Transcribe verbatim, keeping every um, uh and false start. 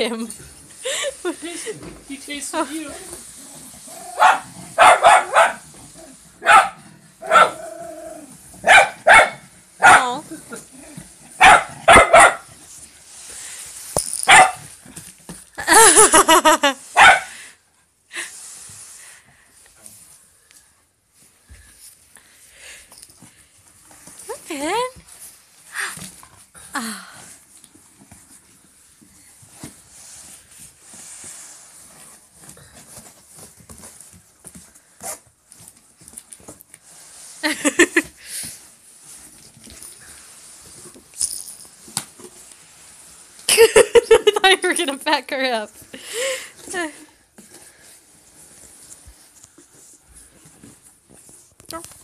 him. He tasted you. Oh. Okay. Ah. I thought you were gonna back her up.